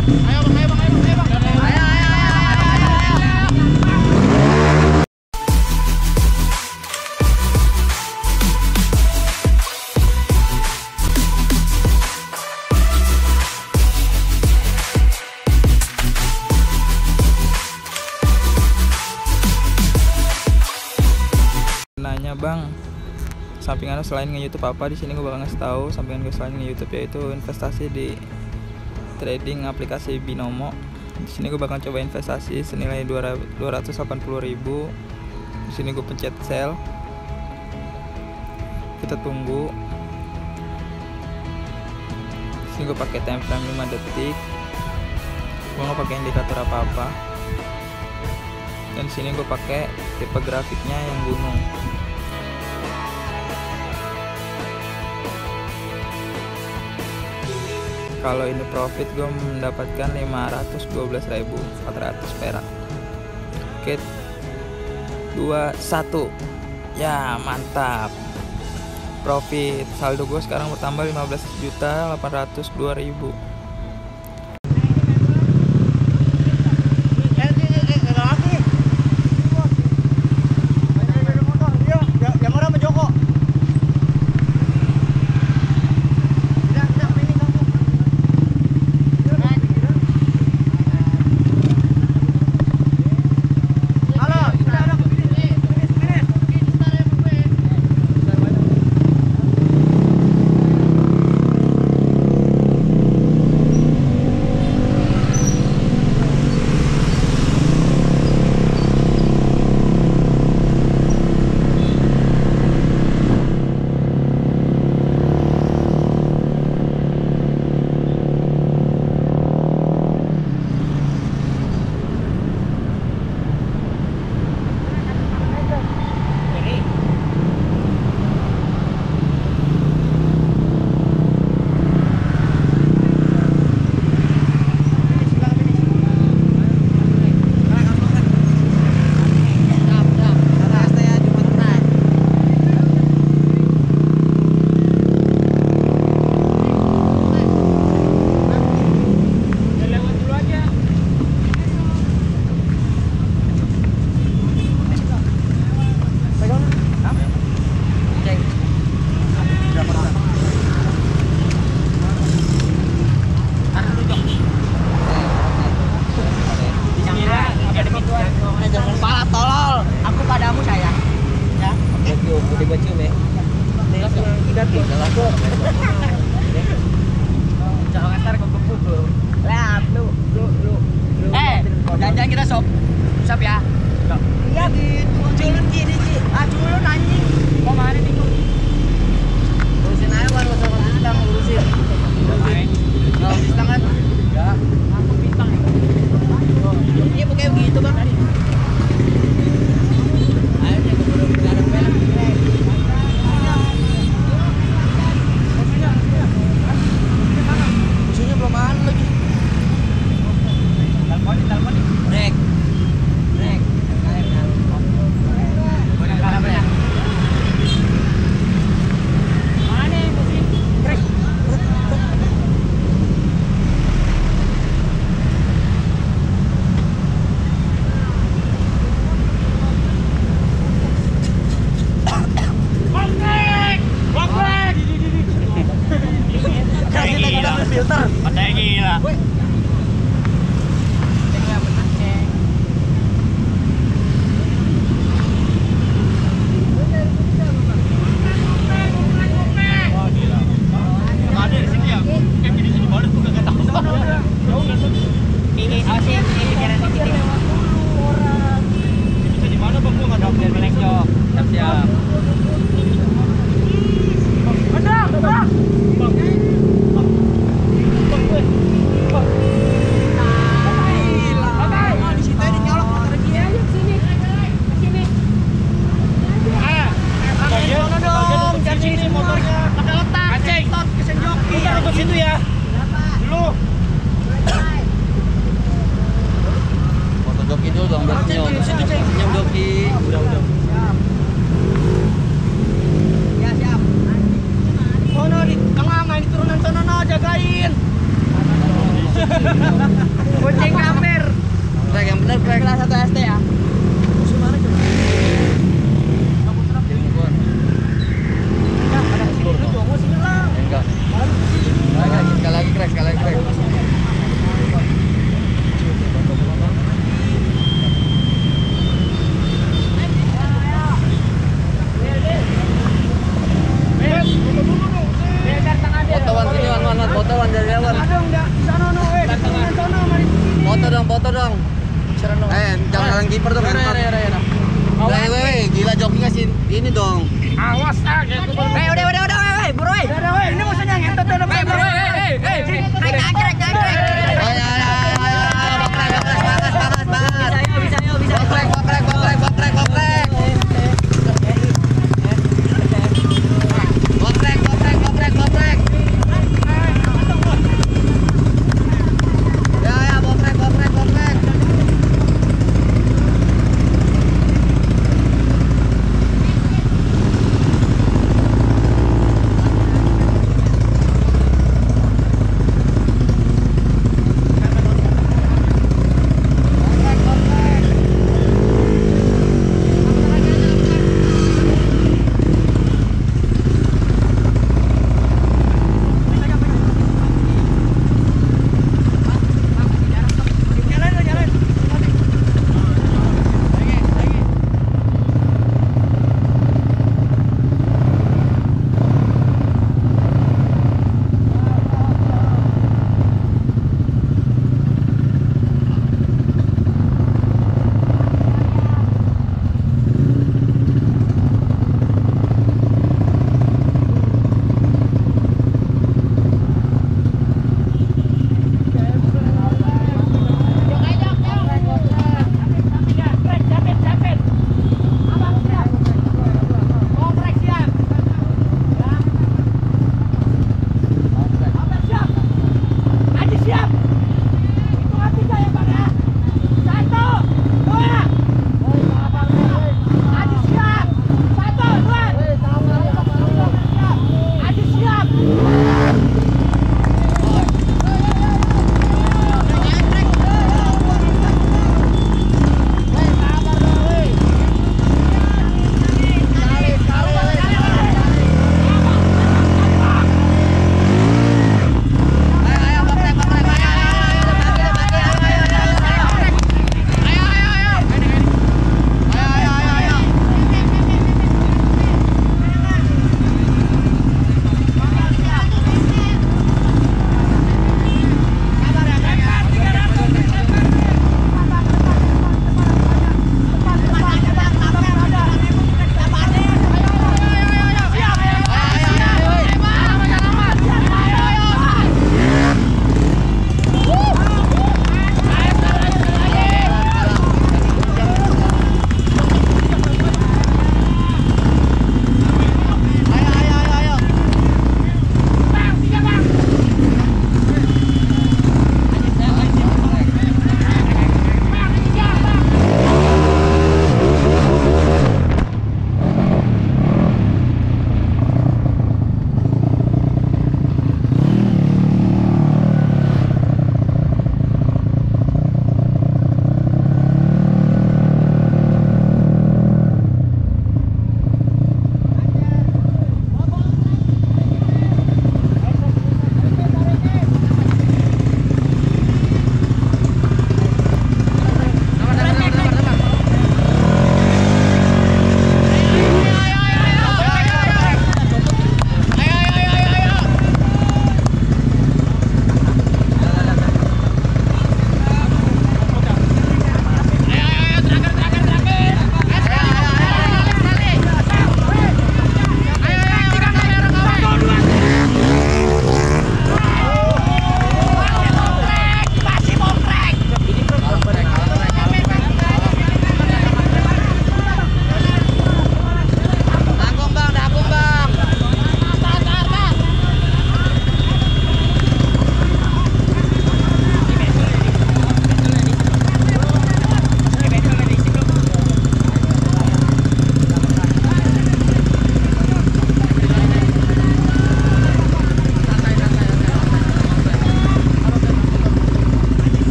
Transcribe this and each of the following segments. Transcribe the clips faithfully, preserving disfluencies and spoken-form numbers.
Nanya bang, sampingan selain nge-YouTube apa di sini gue bakal ngasih tahu sampingan gue selain nge-YouTube, yaitu investasi di trading aplikasi Binomo. Di sini gue bakal coba investasi senilai dua ratus delapan puluh ribu. Di sini gue pencet sell. Kita tunggu. Di sini gue pakai time frame lima detik. Gue nggak pakai indikator apa-apa. Dan di sini gue pakai tipe grafiknya yang gunung. Kalau ini profit, gue mendapatkan lima ratus dua belas ribu empat ratus perak. Oke, dua satu. Ya, mantap. Profit saldo gue sekarang bertambah lima belas juta delapan ratus dua ribu. Jangan kita sob, usap ya. Iya gitu, culun gini sih. Ah culun anjing. Mau mana nih? Urusin aja baru sama bintang urusin. Urusin. Kalau bintang kan? Ya. Aku bintang. Iya pokoknya begitu bang. Ayo nih gue udah bicara pelak. Musuhnya belum ada lagi. Telepon, telepon. Rek. Rek. Boleh kalah ya? Mana nih musim? Rek. Bongrek! Bongrek! Kasih tekan filter. Katanya gila. Situ ya. Dulu. Foto joki dulu dong, biar senyum. Senyum joki. Udah, udah. Siap. Ya, siap. Sono di tengah, main di turunan sono no, jagain. Kucing kamper. Krek yang bener krek. Kelas satu S D ya. Musuh mana coba? Kamu serap jadi ngukun. Ya, ada sini dulu dong, sini lah. Enggak. Enggak, sekali lagi krek, sekali lagi krek. Fotoan sini, wan, wan, wan, fotoan dari lawan. Foto dong, foto dong. Eh, jangan halang kiper dong. Weh, weh, gila jokinya sih ini dong. Awas ah, gitu. Eh, udah, udah, udah, weh, buru, weh. Udah, weh, ini musuhnya ngentot udah. Eh, buru, eh, eh, eh. Naik, naik, naik, naik. Ayo, ayo, ayo, ayo, bokrek, bokrek, semangat, semangat, semangat. Bisa, bisa, bisa, bisa. Bokrek, bokrek, bokrek, bokrek, bokrek. Bokrek, bokrek, bokrek, bokrek. Ya, ya, bokrek, bokrek, bokrek.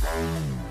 Bye.